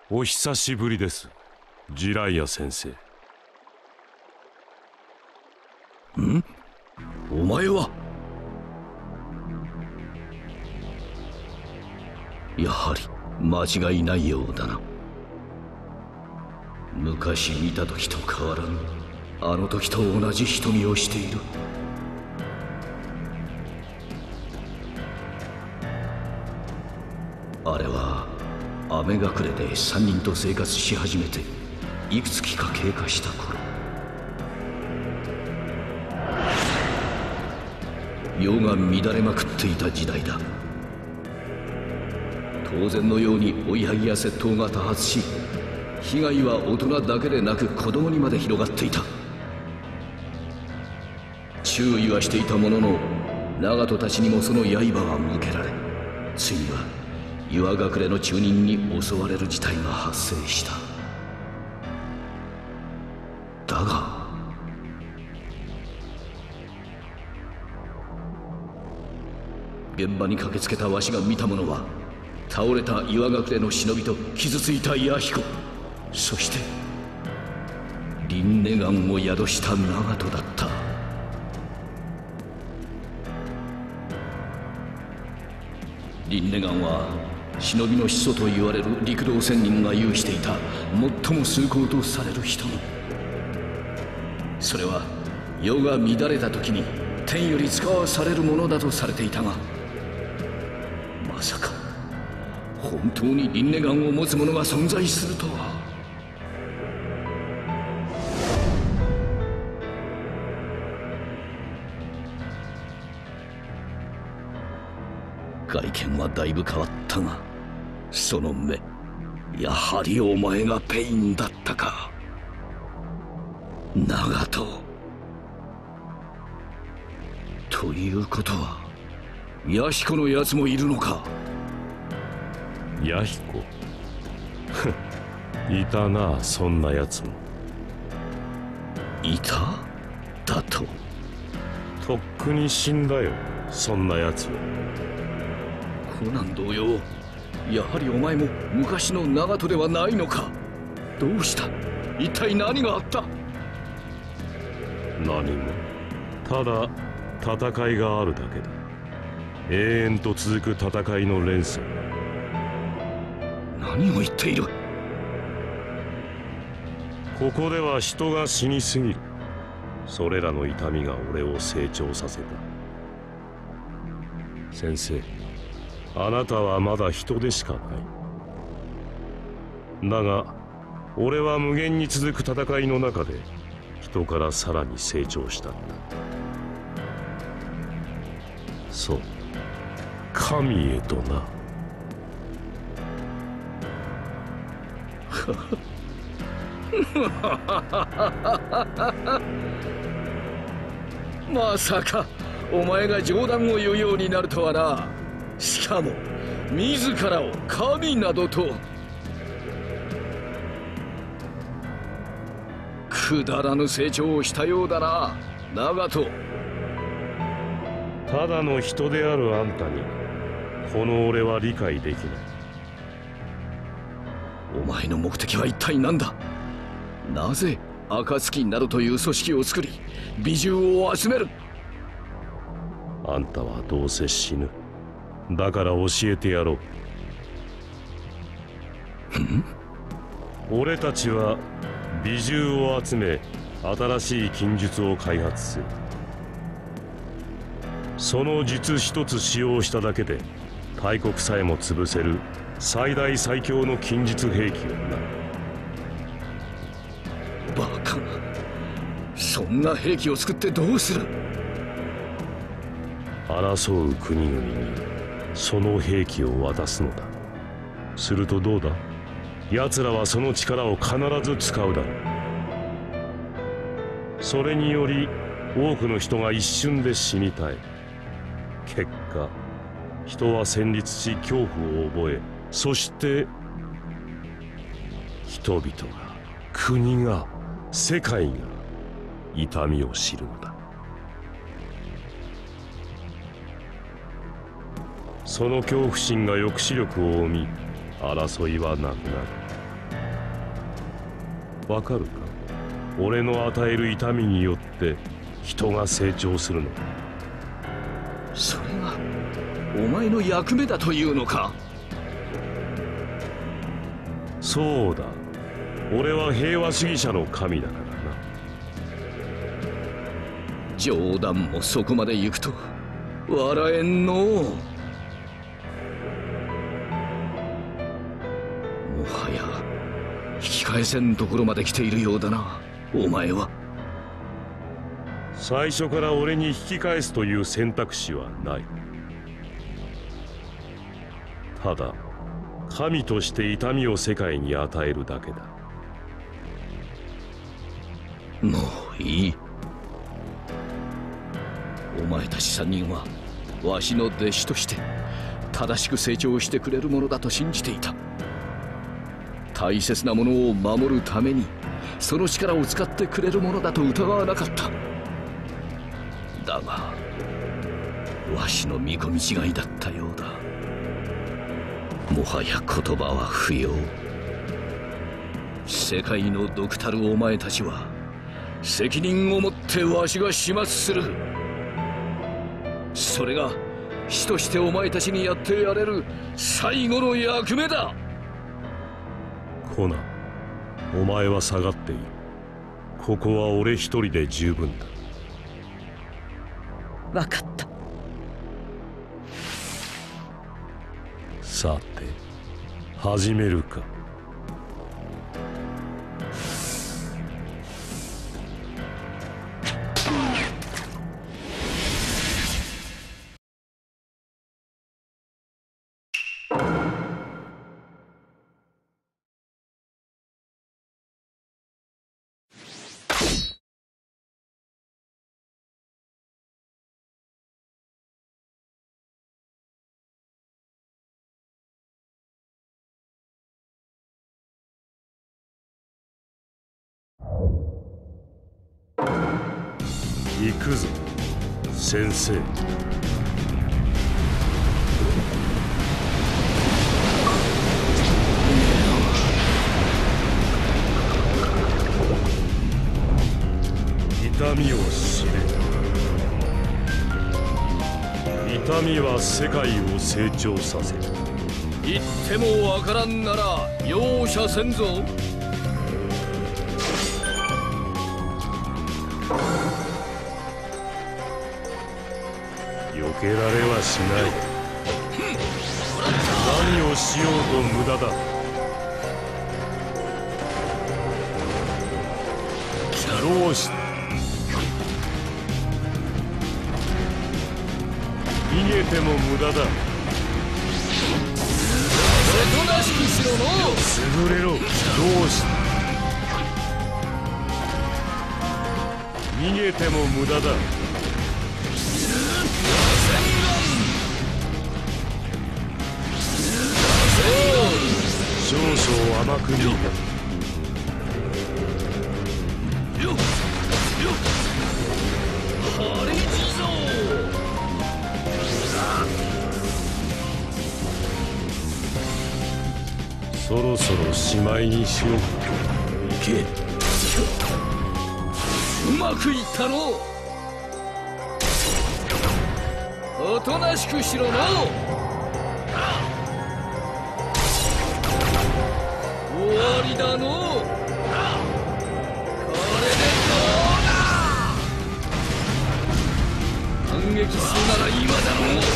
お久しぶりです、ジライア先生。 ん？お前は。やはり間違いないようだな。昔見た時と変わらぬ、あの時と同じ瞳をしている。あれは雨隠れで3人と生活し始めていくつきか経過した頃、世が乱れまくっていた時代だ。当然のように追いはぎや窃盗が多発し、被害は大人だけでなく子供にまで広がっていた。注意はしていたものの、長門たちにもその刃は向けられ、ついには岩隠れの住人に襲われる事態が発生した。だが現場に駆けつけたわしが見たものは、倒れた岩隠れの忍びと傷ついた弥彦、そして輪廻眼を宿した長門だった。輪廻眼は忍びの始祖と言われる陸道仙人が有していた最も崇高とされる瞳。それは世が乱れた時に天より使わされるものだとされていたが、まさか本当に輪廻眼を持つ者が存在するとは。外見はだいぶ変わったが、その目、やはりお前がペインだったか、長門。ということは弥彦のやつもいるのか。 弥彦いたな、そんなやつも。 いただと。 とっくに死んだよ、そんなやつは。 コナン同様、やはりお前も昔の長門ではないのか。どうした？一体何があった？ 何も。ただ戦いがあるだけだ。永遠と続く戦いの連鎖。 何を言っている？ ここでは人が死にすぎる。それらの痛みが俺を成長させた。先生、あなたはまだ人でしかない。だが俺は無限に続く戦いの中で人からさらに成長したんだ。そう、神へとな。 まさかお前が冗談を言うようになるとはな。しかも自らを神などと。くだらぬ成長をしたようだな、長門。 ただの人であるあんたにこの俺は理解できない。 お前の目的は一体何だ？なぜ暁などという組織を作り美獣を集める？ あんたはどうせ死ぬ。だから教えてやろう。俺たちは美獣を集め新しい禁術を開発する。その術一つ使用しただけで大国さえも潰せる最大最強の禁術兵器をな。 バカな、そんな兵器を作ってどうする？ 争う国々にその兵器を渡すのだ。するとどうだ？奴らはその力を必ず使うだろう。それにより多くの人が一瞬で死に絶え、結果人は戦慄し恐怖を覚え、そして人々が、国が、世界が痛みを知るのだ。その恐怖心が抑止力を生み、争いはなくなる。 わかるか？俺の与える痛みによって人が成長するの。 それがお前の役目だというのか？ そうだ、俺は平和主義者の神だからな。 冗談もそこまで行くと笑えんのう。もはや引き返せんところまで来ているようだな、お前は。 最初から俺に引き返すという選択肢はない。ただ神として痛みを世界に与えるだけだ。 もういい。お前たち三人はわしの弟子として正しく成長してくれるものだと信じていた。大切なものを守るためにその力を使ってくれるものだと疑わなかった。だがわしの見込み違いだったようだ。もはや言葉は不要。世界の毒たるお前たちは責任を持ってわしが始末する。それが師としてお前たちにやってやれる最後の役目だ。 コナン、お前は下がっている。ここは俺一人で十分だ。 分かった。 さて始めるか。行くぞ先生。痛みを知れ。痛みは世界を成長させる。 言ってもわからんなら容赦せんぞ。 避けられはしない。何をしようと無駄だ。どうした？逃げても無駄だ。 おとなしくしろの。 優れろ。どうした？逃げても無駄だ。少々甘く見た。そろそろしまいにしよう。 行け。うまくいったの。おとなしくしろの。終わりだの。これでどうだ。反撃するなら今だろう。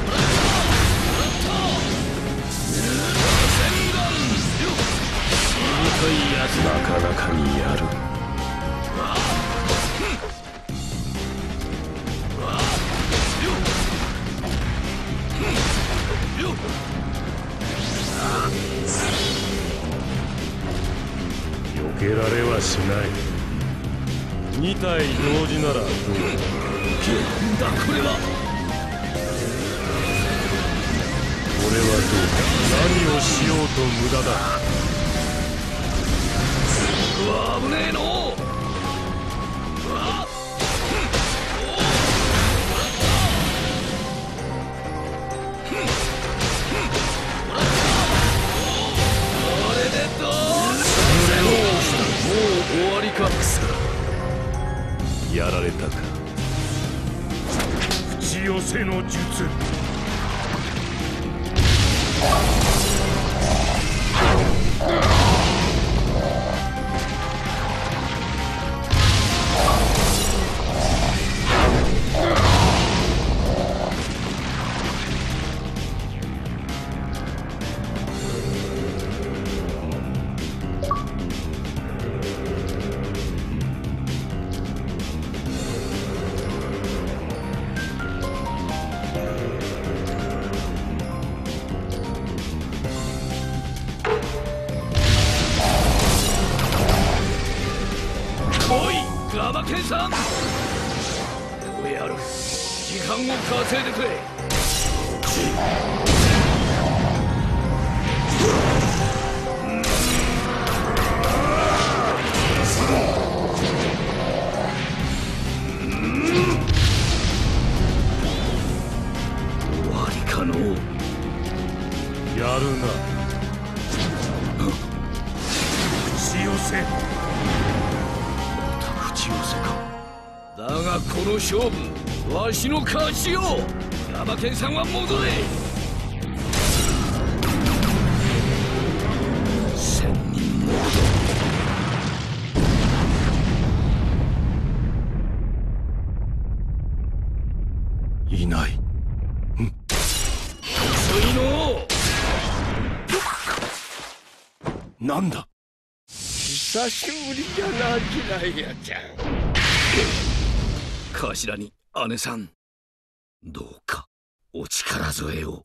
なかなかにやる。避けられはしない。2体同時ならどうだ。 これはどうか。何をしようと無駄だ。 危ねえの。これでどうだ。もうせの術。 ガバケンさん、どうやる、時間を稼いでくれ。終わりかの。 やるな。口寄せ。 口寄せか。だがこの勝負、わしの勝ちよ。ヤマケンさんは戻れ。千人モード。いない。遅いの。 なんだ。 久しぶりじゃな、ジライアちゃん。 頭に姉さん、どうかお力添えを。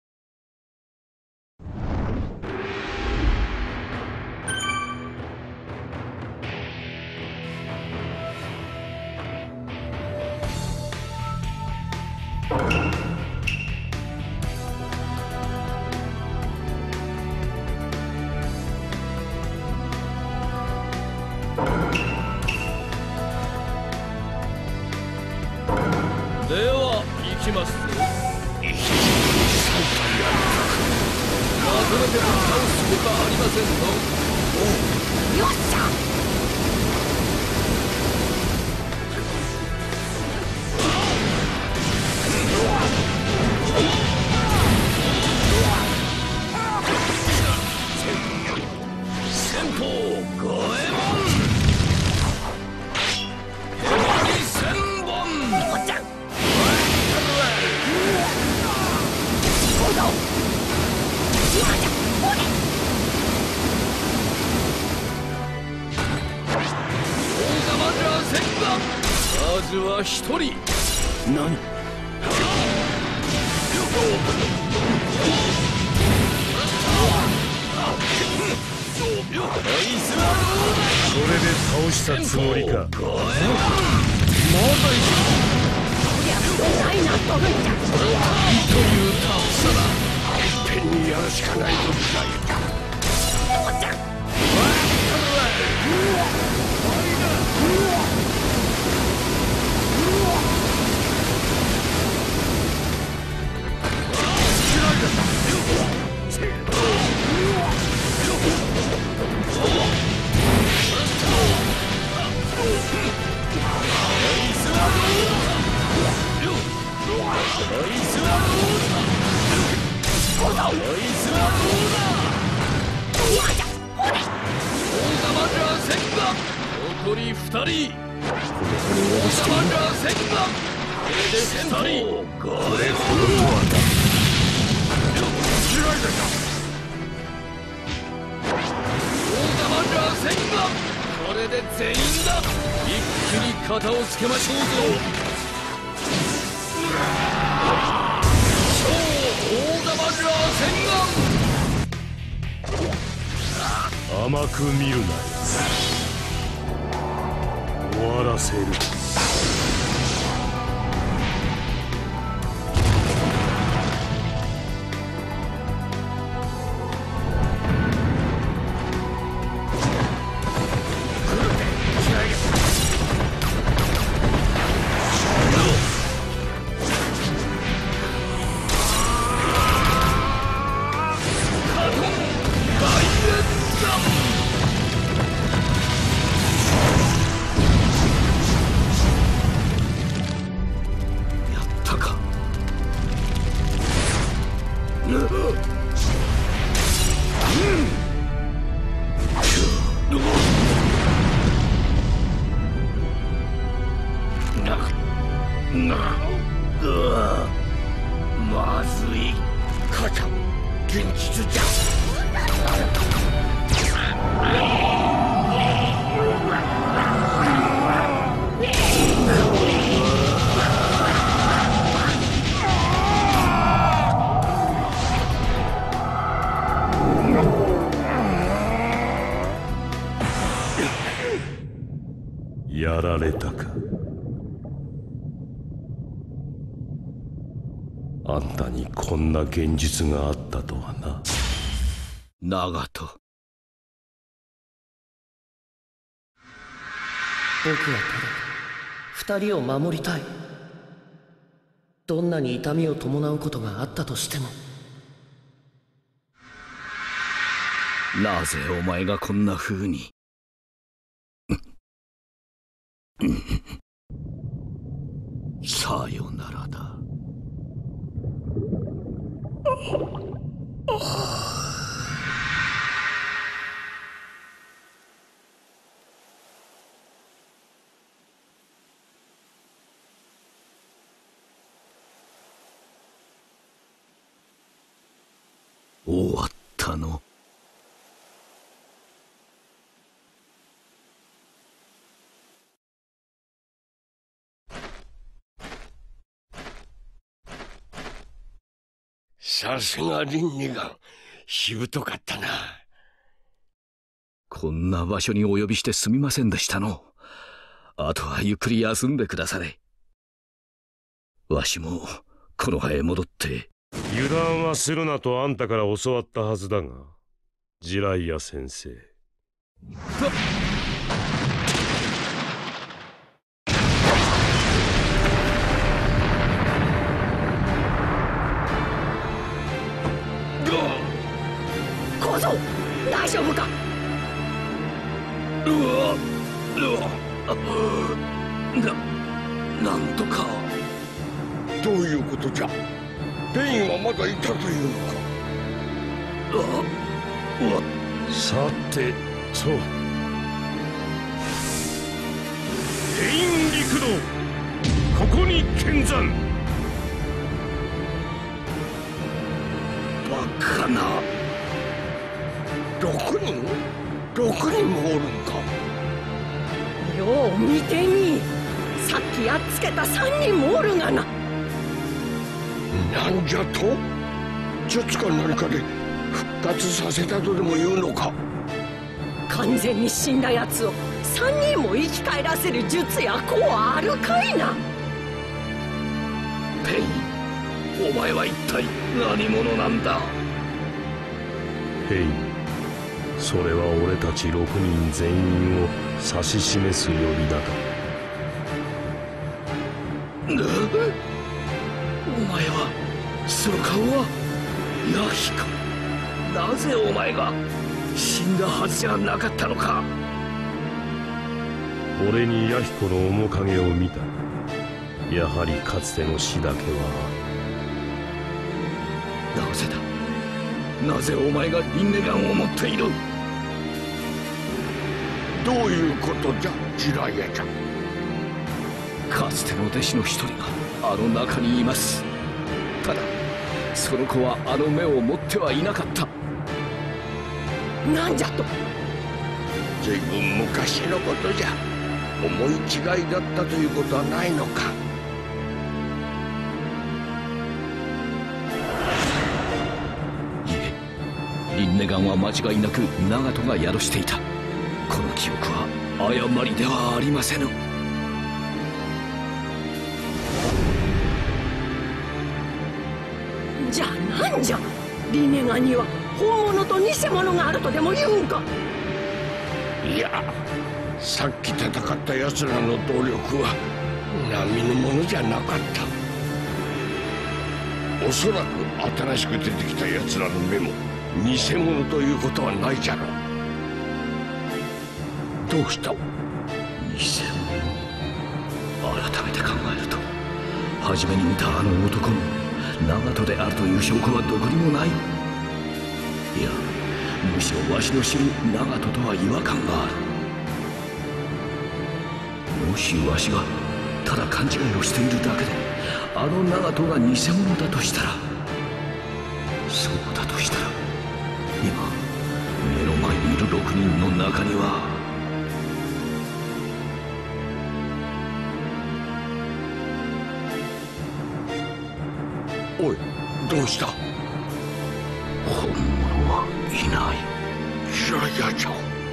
では行きますぞ。まとめて倒すほかありませんぞ。 よっしゃ。 先鋒五右衛門。手張り千本。 おっちゃん。まずは一人。 何。それで倒したつもりか。 まだいる。こりゃないなとるんじゃ。 というタフさだ。 いっぺんにやるしかないぞ、ジライアちゃん。 おっちゃん。 残り2人。大玉螺旋がこれで2人。これほどとはな。大玉螺旋がこれで全員だ。一気に肩をつけましょうぞ。超大玉螺旋が甘く見るなよ。終わらせる。 じゃ。 やられたか。あんたにこんな現実があったとはな。 長門。 僕はただ二人を守りたい。どんなに痛みを伴うことがあったとしても。 なぜお前がこんな風に。さよならだ。終わったの。 さすがリンネガン、しぶとかったな。 こんな場所にお呼びしてすみませんでしたの。あとはゆっくり休んでくだされ。わしもこの葉へ戻って。 油断はするなとあんたから教わったはずだが、ジライア先生。 小僧、大丈夫か。 なんとか。 どういうことじゃ。ペインはまだいたというのか。 さてと、ペイン陸道、ここに見参。 バカな。6人もおるんか。 よう見てみ。さっきやっつけた3人もおるがな。 なんじゃと。術か何かで復活させたとでも言うのか。 完全に死んだやつを3人も生き返らせる術やこうあるかいな。 ペイン、お前は一体何者なんだ。 ペイン、それは俺たち6人全員を指し示す呼び名だ。 お前は、その顔はヤヒコ。なぜお前が死んだはずじゃなかったのか。 俺にヤヒコの面影を見た。やはりかつての死だけは。 なぜだ。なぜお前がリンネガンを持っている。 どういうことじゃ、ジライアちゃん。 かつての弟子の一人があの中にいます。ただその子はあの目を持ってはいなかった。 なんじゃと。 随分昔のことじゃ。思い違いだったということはないのか。 いえ、リンネガンは間違いなく長門が宿していた。この記憶は誤りではありませぬ。 じゃあなんじゃ。リネガンには本物と偽物があるとでも言うんか。 いや、さっき戦った奴らの動力は並のものじゃなかった。おそらく新しく出てきた奴らの目も偽物ということはないじゃろう。どうした。 偽物。改めて考えると、初めに見たあの男の長門であるという証拠はどこにもない。いや、むしろわしの知る長門とは違和感がある。もしわしがただ勘違いをしているだけであの長門が偽物だとしたら、そうだとしたら今目の前にいる6人の中にはおい、どうした？ 本物はいない。 キライアちゃん、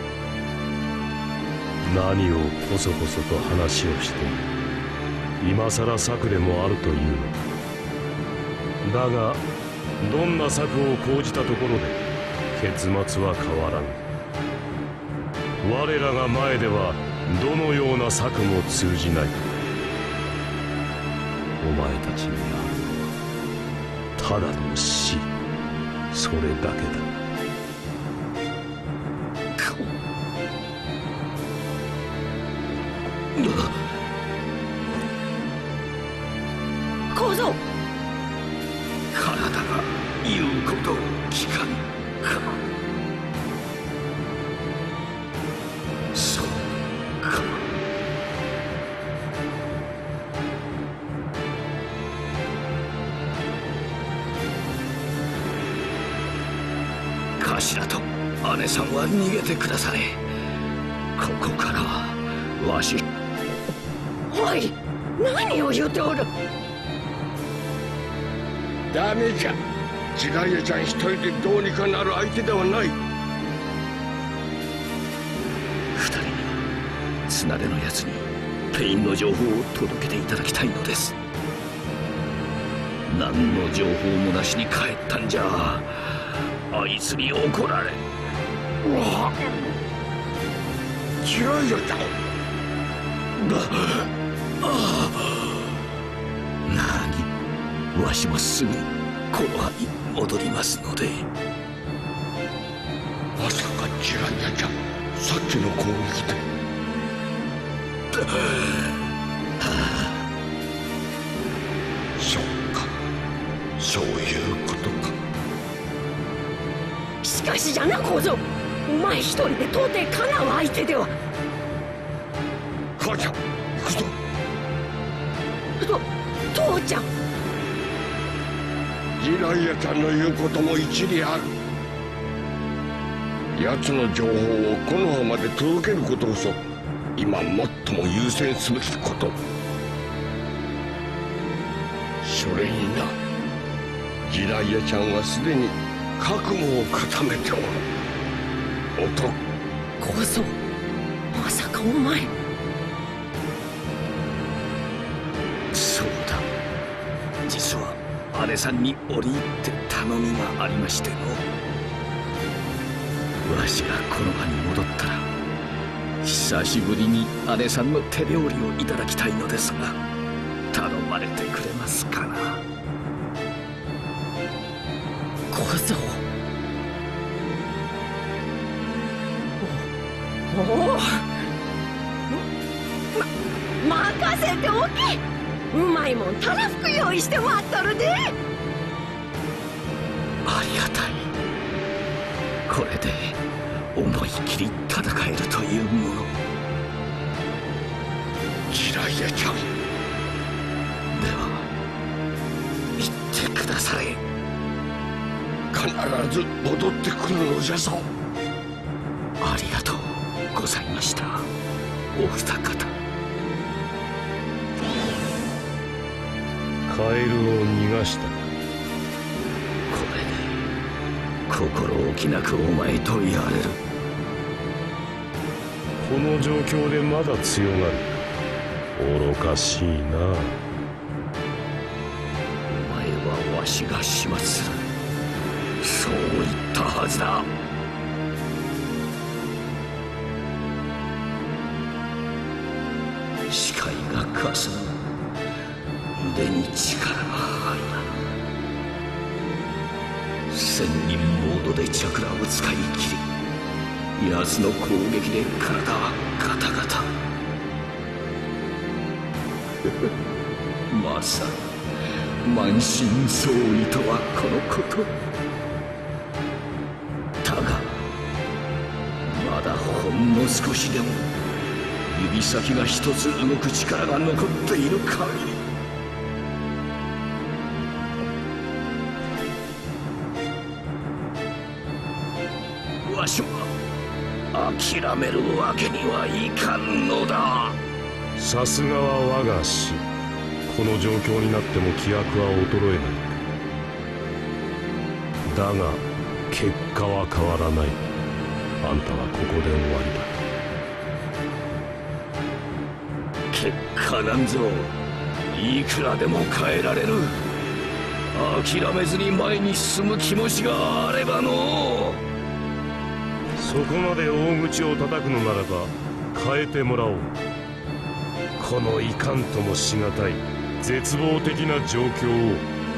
何をこそこそと話をして今さら策でもあるというのだが、どんな策を講じたところで結末は変わらぬ。我らが前ではどのような策も通じない。お前たちにあるのはただの死、それだけだ。 小僧、 体が言うことを聞かんか。そうか。頭と姉さんは逃げてくだされ。ここからはわし。 おい、何を言うておる。 ダメじゃ。ジライアちゃん一人でどうにかなる相手ではない。 二人には綱手のやつにペインの情報を届けていただきたいのです。何の情報もなしに帰ったんじゃあいつに怒られ。 ジライアちゃん、 何、わしもすぐこの葉に戻りますので。 まさかジライアちゃん、さっきの攻撃で。そうか、そういうことか。 しかしじゃな小僧、お前一人で到底かなう相手では。 母ちゃん、行くぞ。 父ちゃん。 ジライアちゃんの言うことも一理ある。奴の情報をこの葉まで届けることこそ今最も優先すべきこと。それにな、ジライアちゃんはすでに覚悟を固めておる。 小僧、まさかお前。 そうだ、実は姉さんに折り入って頼みがありましての。わしがこの場に戻ったら久しぶりに姉さんの手料理をいただきたいのですが、頼まれてくれますかな。 小僧、おお、任せておけ。うまいもんたらふく用意して待っとるで。 ありがたい。これで思い切り戦えるというもの。 ジライアちゃん、 では言ってくだされ。 必ず戻ってくるのじゃぞ。 ありがとうございました、お二方。 カエルを逃がした。 これで心置きなくお前といられる。 この状況でまだ強がる。愚かしいな。 お前はわしが始末する、そう言ったはずだ。視界がかすむ、腕に力が入らぬ。千人モードでチャクラを使い切り、奴の攻撃で体はガタガタ。まさに満身創痍とはこのこと。だがまだほんの少しでも指先が一つ動く力が残っている限り、 わしは諦めるわけにはいかんのだ。 さすがは我が師。この状況になっても気迫は衰えない。だが結果は変わらない。あんたはここで終わりだ。 結果なんぞいくらでも変えられる。諦めずに前に進む気持ちがあればの。 そこまで大口を叩くのならば変えてもらおう。このいかんともしがたい絶望的な状況を。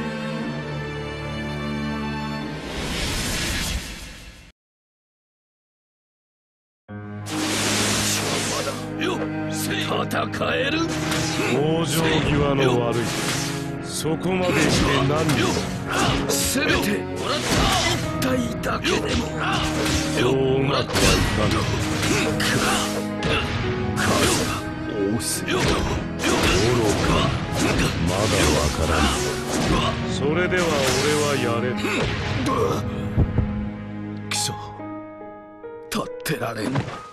戦える。 往生際の悪い。そこまでして何を。 せめて一体だけでも。 そううまくはいかぬ。 数が多すぎる。 愚か。まだわからん。それでは俺はやれる。 クソ、立ってられん。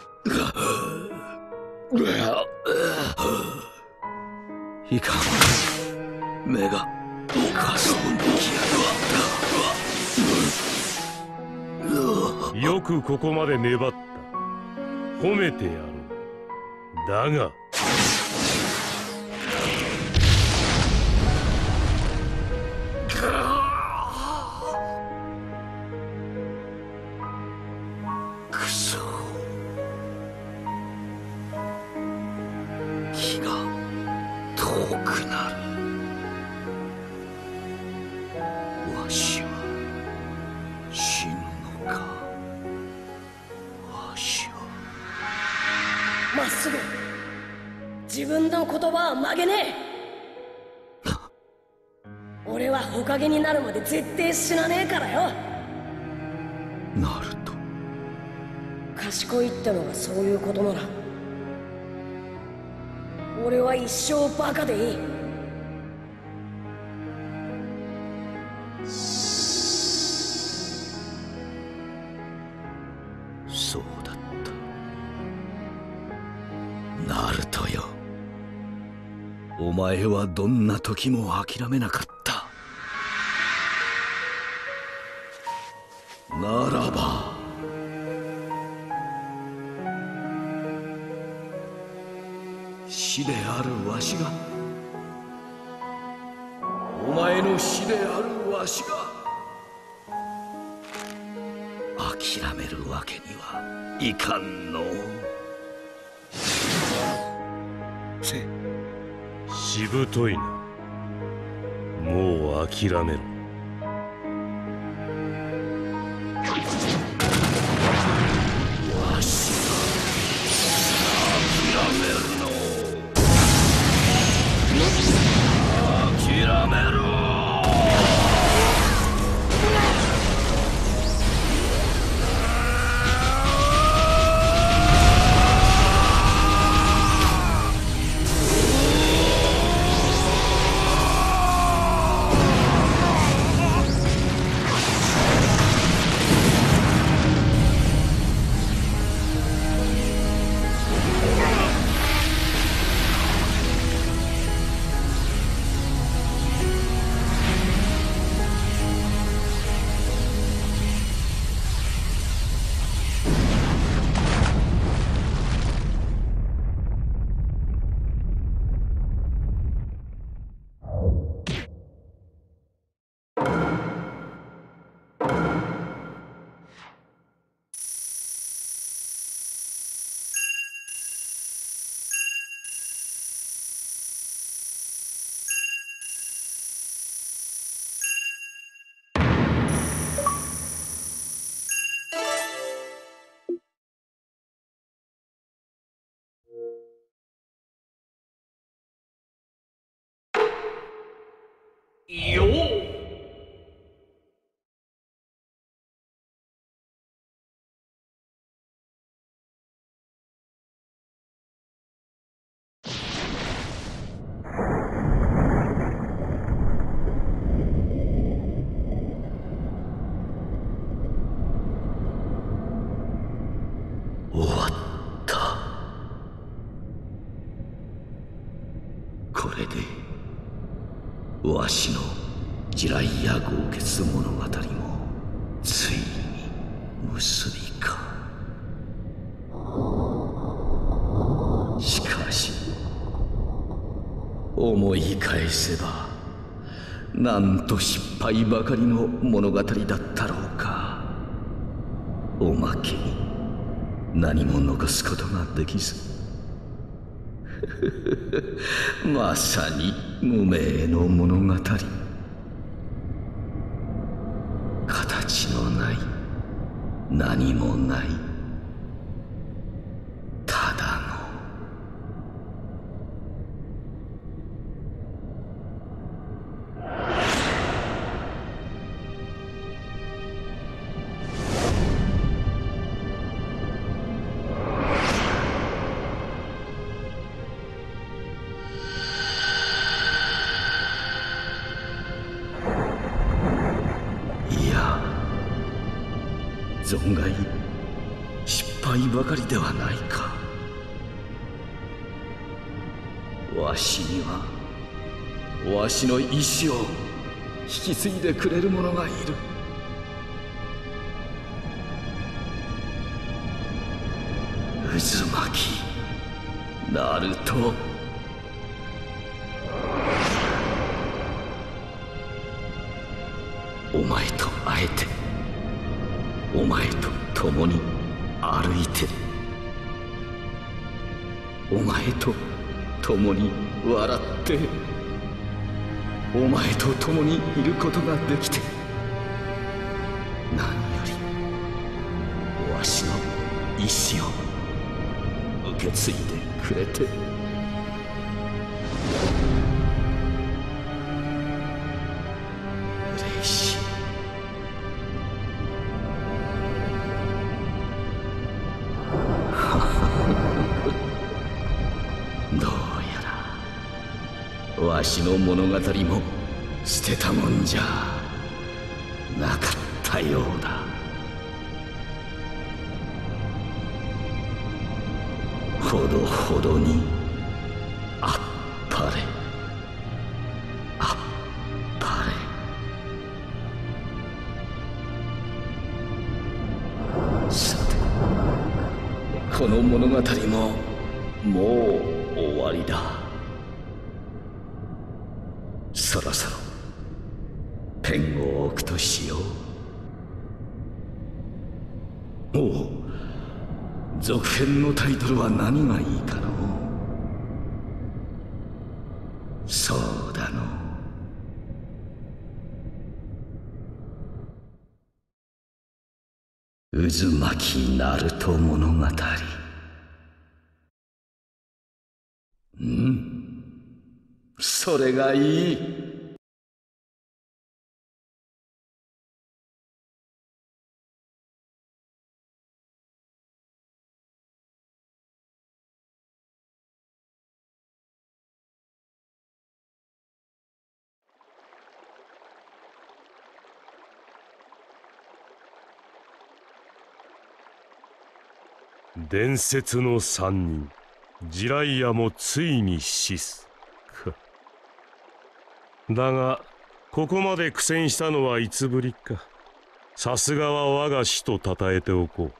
いかん、目がかすむべきや。 よくここまで粘った。褒めてやろう。だがくそ、気が遠くなる。わしは死ぬのか。わしはまっすぐ自分の言葉は曲げねえ。俺はほかげになるまで絶対死なねえからよ。 ナルト。 賢いってのがそういうことなら俺は一生バカでいい。 そうだった。ナルトよ、お前はどんな時も諦めなかった。ならば死であるわしが、お前の死であるわしが諦めるわけにはいかんの。 しぶといな。もう諦めろ。 わしが諦めるの。諦めろ。 終わった。これでわしの地雷や豪傑物語もついに結びか。しかし思い返せばなんと失敗ばかりの物語だったろうか。おまけに何も残すことができずまさに無名の物語。形のない何もないただの存外失敗ばかりではないか。わしにはわしの意志を引き継いでくれる者がいる。渦巻きナルト。お前と会えてお前と共に歩いてお前と共に笑ってお前と共にいることができて何よりわしの意志を受け継いでくれて嬉しい。どうやらわしの物語も捨てたもんじゃなかったようだ。ほどほどにあっぱれあっぱれ。さてこの物語ももう終わりだ。そろそろペンを置くとしよう。おう、続編のタイトルは何がいいかのう。そうだのう。渦巻きナルト物語。それがいい。 伝説の三人ジライアもついに死すか。だがここまで苦戦したのはいつぶりか。さすがは我が師とたたえておこ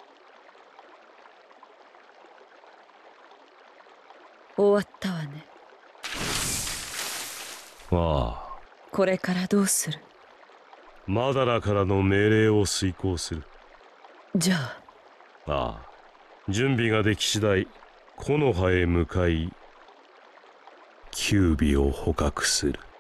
う。終わったわね。 ああ、 これからどうする？ マダラからの命令を遂行する。 じゃあ。 ああ、準備ができ次第木の葉へ向かいキュービを捕獲する。